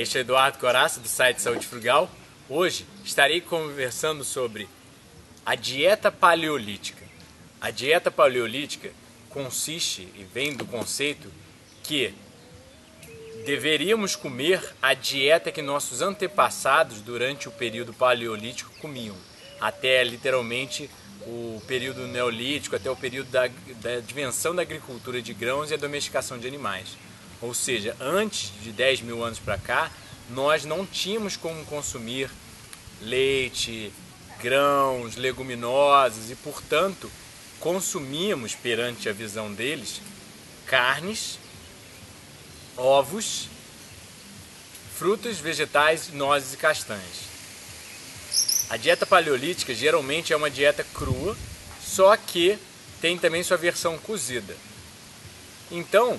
Este é Eduardo Coraça, do site Saúde Frugal. Hoje estarei conversando sobre a dieta paleolítica. A dieta paleolítica consiste e vem do conceito que deveríamos comer a dieta que nossos antepassados durante o período paleolítico comiam, até literalmente o período neolítico, até o período da invenção da agricultura de grãos e a domesticação de animais. Ou seja, antes de 10 mil anos para cá, nós não tínhamos como consumir leite, grãos, leguminosas e, portanto, consumíamos, perante a visão deles, carnes, ovos, frutas, vegetais, nozes e castanhas. A dieta paleolítica geralmente é uma dieta crua, só que tem também sua versão cozida. Então,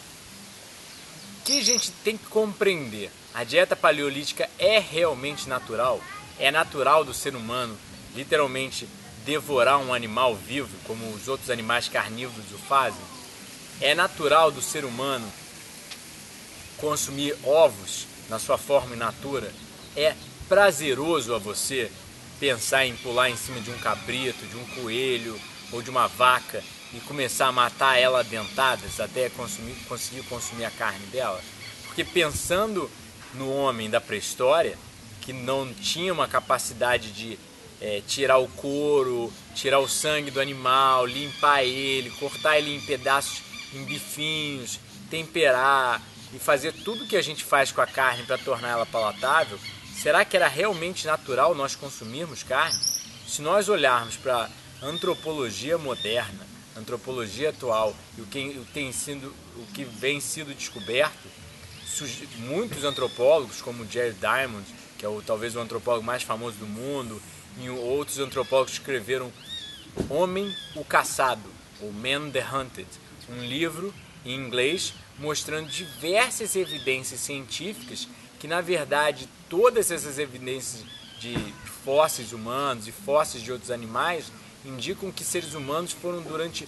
o que a gente tem que compreender? A dieta paleolítica é realmente natural? É natural do ser humano literalmente devorar um animal vivo, como os outros animais carnívoros o fazem? É natural do ser humano consumir ovos na sua forma in natura? É prazeroso a você pensar em pular em cima de um cabrito, de um coelho ou de uma vaca e começar a matar ela a dentadas até conseguir consumir a carne dela? Porque pensando no homem da pré-história, que não tinha uma capacidade de tirar o couro, tirar o sangue do animal, limpar ele, cortar ele em pedaços, em bifinhos, temperar e fazer tudo que a gente faz com a carne para tornar ela palatável, será que era realmente natural nós consumirmos carne? Se nós olharmos para a antropologia moderna, a antropologia atual e o que vem sido descoberto, muitos antropólogos, como Jared Diamond, que é talvez o antropólogo mais famoso do mundo, e outros antropólogos escreveram Homem o Caçado, ou Man the Hunted, um livro em inglês mostrando diversas evidências científicas que, na verdade, todas essas evidências de fósseis humanos e fósseis de outros animais indicam que seres humanos foram, durante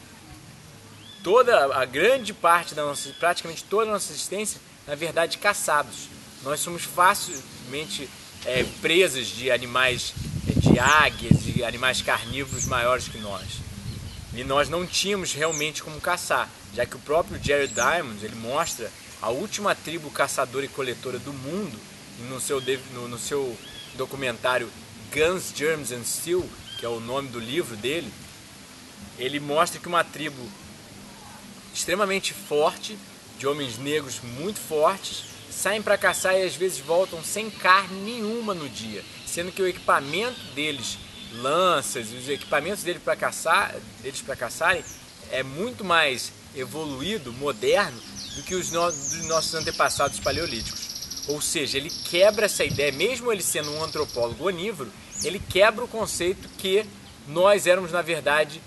toda a grande parte da nossa, praticamente toda a nossa existência, na verdade, caçados. Nós somos facilmente presas de animais, de águias e animais carnívoros maiores que nós. E nós não tínhamos realmente como caçar, já que o próprio Jared Diamond ele mostra a última tribo caçadora e coletora do mundo no seu documentário Guns, Germs and Steel, que é o nome do livro dele. Ele mostra que uma tribo extremamente forte, de homens negros muito fortes, saem para caçar e às vezes voltam sem carne nenhuma no dia, sendo que o equipamento deles, lanças, os equipamentos deles para caçarem, é muito mais evoluído, moderno, do que os dos nossos antepassados paleolíticos. Ou seja, ele quebra essa ideia, mesmo ele sendo um antropólogo onívoro, ele quebra o conceito que nós éramos, na verdade,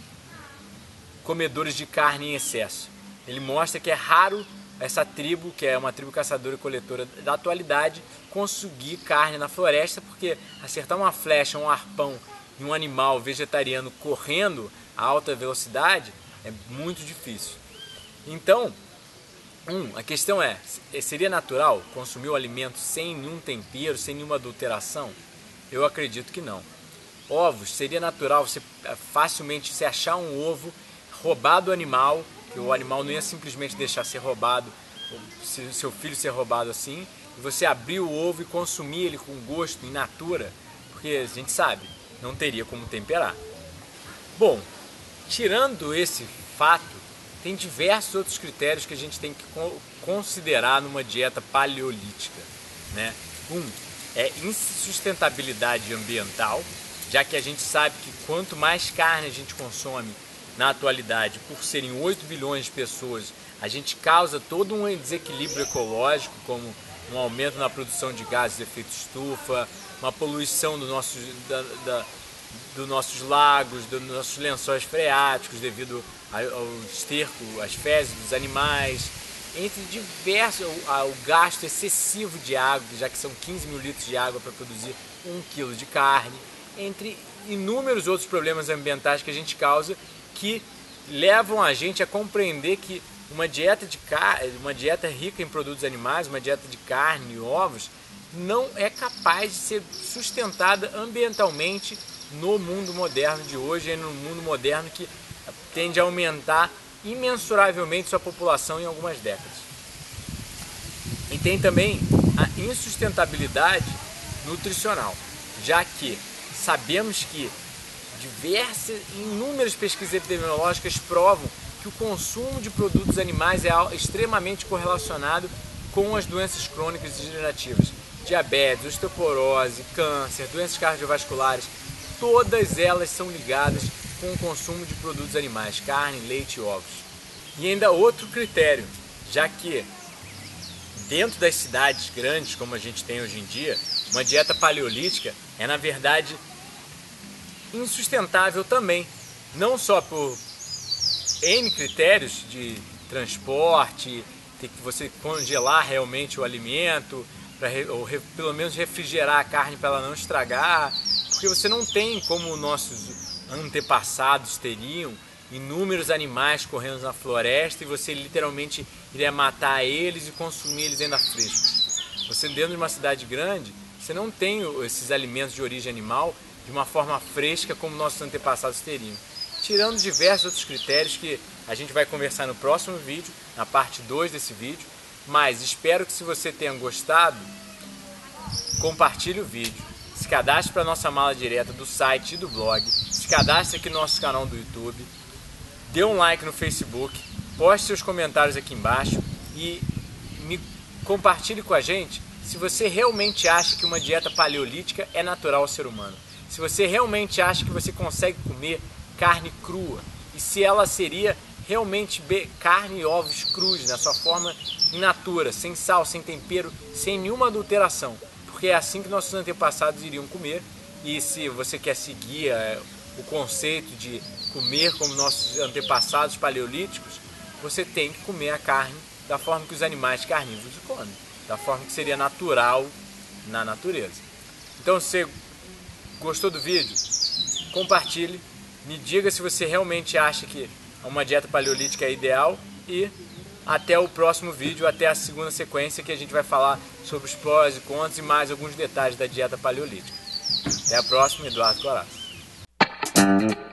comedores de carne em excesso. Ele mostra que é raro essa tribo, que é uma tribo caçadora e coletora da atualidade, conseguir carne na floresta, porque acertar uma flecha, um arpão em um animal vegetariano correndo a alta velocidade é muito difícil. Então, a questão é, seria natural consumir o alimento sem nenhum tempero, sem nenhuma adulteração? Eu acredito que não. Ovos, seria natural você facilmente se achar um ovo roubado do animal, que o animal não ia simplesmente deixar ser roubado, seu filho ser roubado assim, e você abrir o ovo e consumir ele com gosto, in natura, porque a gente sabe, não teria como temperar. Bom, tirando esse fato, tem diversos outros critérios que a gente tem que considerar numa dieta paleolítica, né? É insustentabilidade ambiental, já que a gente sabe que quanto mais carne a gente consome na atualidade, por serem 8 bilhões de pessoas, a gente causa todo um desequilíbrio ecológico, como um aumento na produção de gases de efeito estufa, uma poluição dos nossos lagos, dos nossos lençóis freáticos devido ao esterco, às fezes dos animais, entre diversos, ao gasto excessivo de água, já que são 15 mil litros de água para produzir 1 quilo de carne, entre inúmeros outros problemas ambientais que a gente causa, que levam a gente a compreender que uma dieta rica em produtos animais, uma dieta de carne e ovos, não é capaz de ser sustentada ambientalmente no mundo moderno de hoje, no mundo moderno que tende a aumentar imensuravelmente sua população em algumas décadas. E tem também a insustentabilidade nutricional, já que sabemos que inúmeras pesquisas epidemiológicas provam que o consumo de produtos animais é extremamente correlacionado com as doenças crônicas e degenerativas, diabetes, osteoporose, câncer, doenças cardiovasculares, todas elas são ligadas com o consumo de produtos animais, carne, leite e ovos. E ainda outro critério, já que dentro das cidades grandes, como a gente tem hoje em dia, uma dieta paleolítica é, na verdade, insustentável também, não só por N critérios de transporte, ter que você congelar realmente o alimento, ou pelo menos refrigerar a carne para ela não estragar, porque você não tem como nossos antepassados teriam inúmeros animais correndo na floresta e você literalmente iria matar eles e consumir eles ainda frescos. Você dentro de uma cidade grande, você não tem esses alimentos de origem animal de uma forma fresca como nossos antepassados teriam. Tirando diversos outros critérios que a gente vai conversar no próximo vídeo, na parte 2 desse vídeo, mas espero que se você tenha gostado, compartilhe o vídeo, se cadastre para a nossa mala direta do site e do blog, se cadastre aqui no nosso canal do YouTube, dê um like no Facebook, poste seus comentários aqui embaixo e compartilhe com a gente se você realmente acha que uma dieta paleolítica é natural ao ser humano. Se você realmente acha que você consegue comer carne crua e se ela seria realmente carne e ovos crus na sua forma in natura, sem sal, sem tempero, sem nenhuma adulteração, porque é assim que nossos antepassados iriam comer. E se você quer seguir o conceito de comer como nossos antepassados paleolíticos, você tem que comer a carne da forma que os animais carnívoros comem, da forma que seria natural na natureza. Então, se você gostou do vídeo, compartilhe, me diga se você realmente acha que uma dieta paleolítica é ideal e até o próximo vídeo, até a segunda sequência que a gente vai falar sobre os prós e contras e mais alguns detalhes da dieta paleolítica. Até a próxima, Eduardo Coraça.